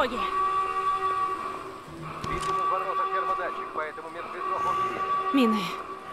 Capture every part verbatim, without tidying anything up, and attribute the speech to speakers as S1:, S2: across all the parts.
S1: дороги.
S2: Видимо, в воротах термодатчик, поэтому мертвецов он не видит.
S1: Мины.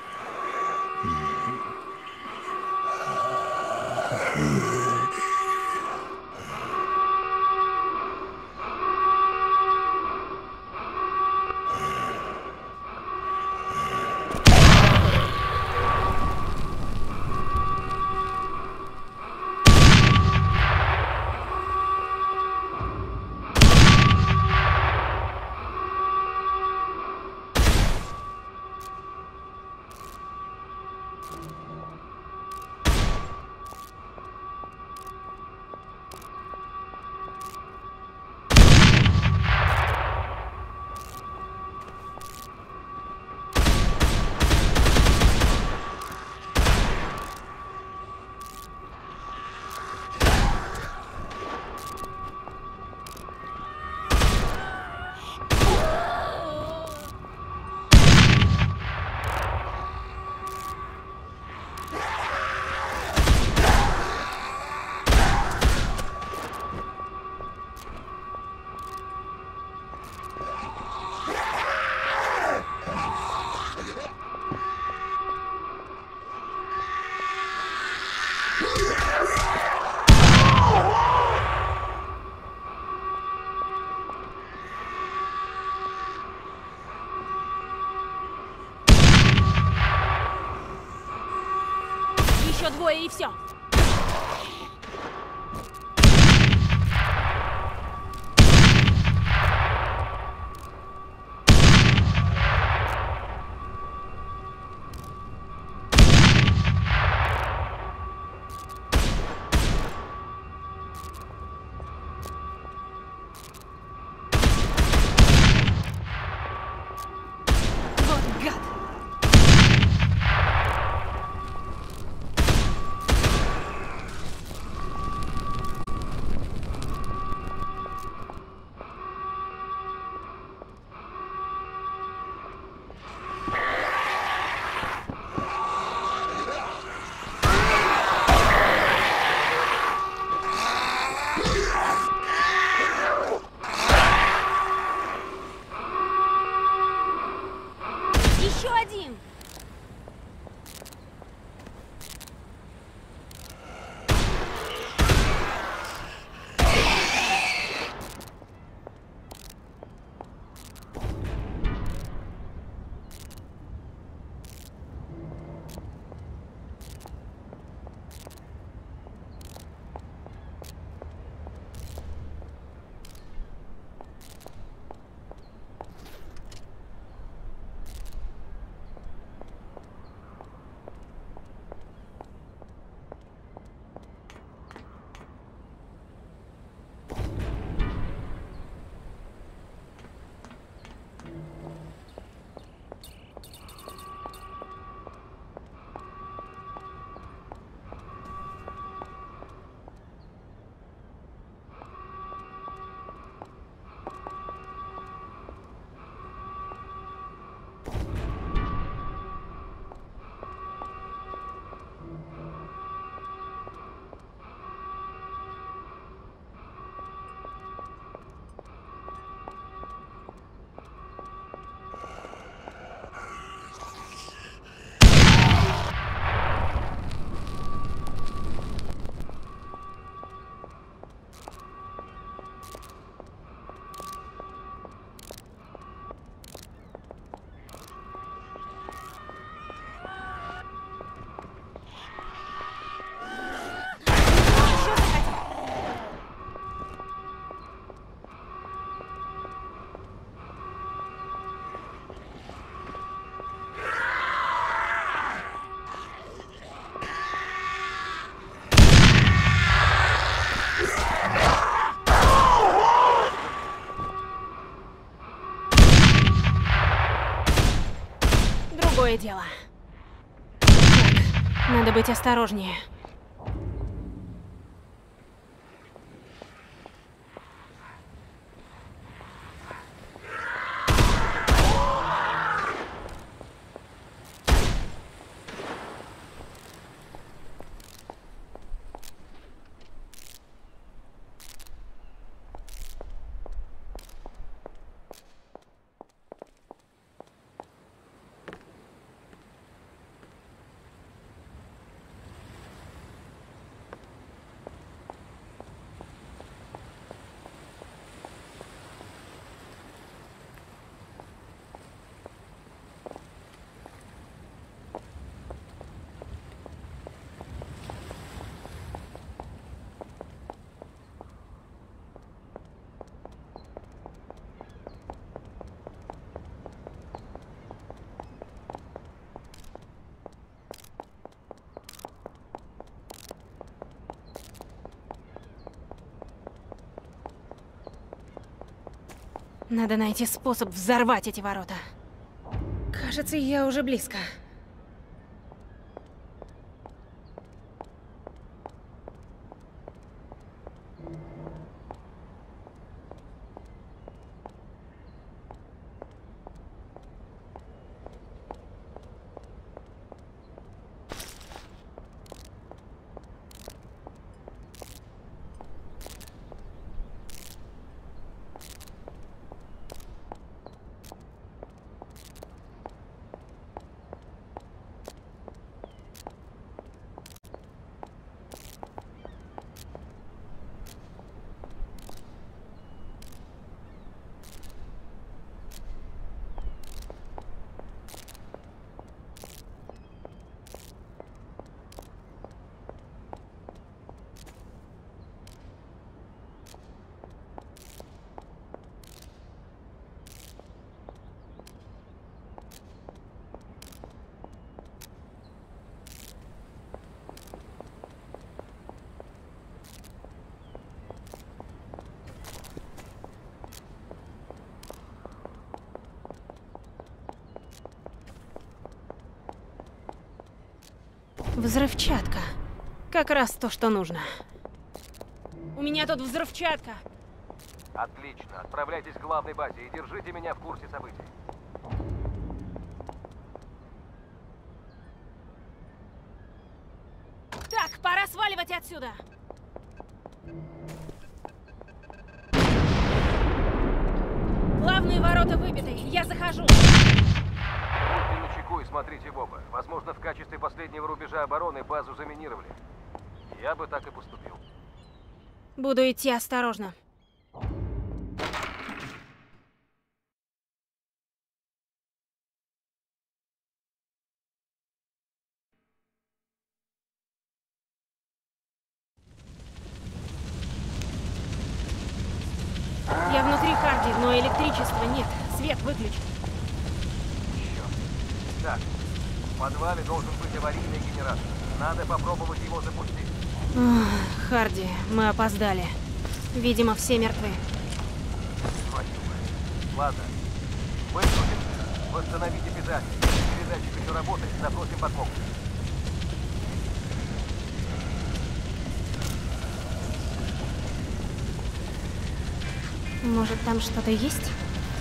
S1: Еще двое и все. Вот гад. Еще один! Другое дело. Так, надо быть осторожнее. Надо найти способ взорвать эти ворота. Кажется, я уже близко. Взрывчатка. Как раз то, что нужно. У меня тут взрывчатка.
S2: Отлично. Отправляйтесь к главной базе и держите меня в курсе событий.
S1: Так, пора сваливать отсюда. Главные ворота выбиты. Я захожу.
S2: Будьте начеку и смотрите в оба. Возможно, в качестве последнего рубежа обороны базу заминировали. Я бы так и поступил.
S1: Буду идти осторожно. Я внутри, Харди, но электричества нет. Свет выключен.
S2: Черт. Так, в подвале должен быть аварийный генератор. Надо попробовать его запустить.
S1: Ох, Харди, мы опоздали. Видимо, все мертвы.
S2: Твою мать. Ладно. Выключим. Восстановите питание. Если передатчик еще работает, запросим подмогу.
S1: Может, там что-то есть?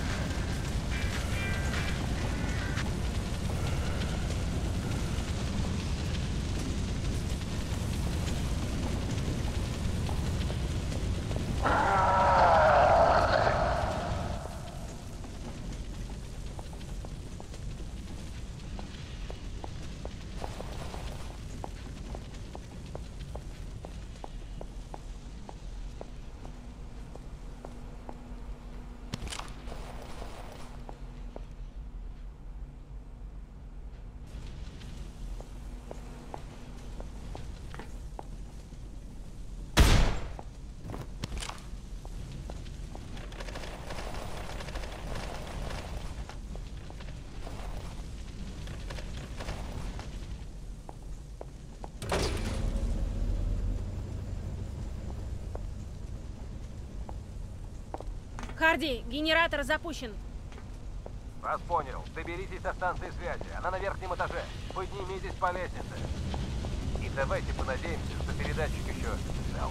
S1: Харди, генератор запущен.
S2: Вас понял. Доберитесь до станции связи. Она на верхнем этаже. Поднимитесь по лестнице. И давайте понадеемся, что передатчик еще цел.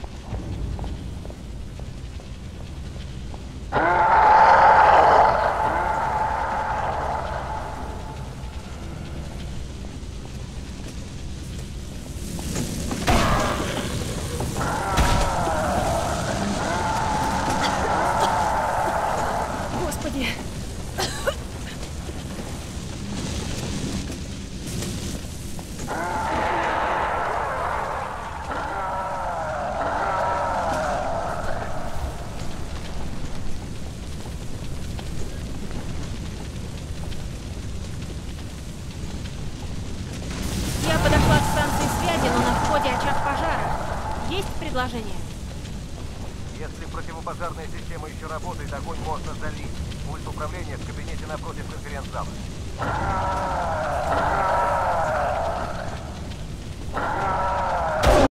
S1: Господи. Я подошла к станции связи, но на входе очаг пожара. Есть предложение?
S2: Если противопожарная система еще работает, огонь можно залить. Пульт управления в кабинете напротив конференц-зала.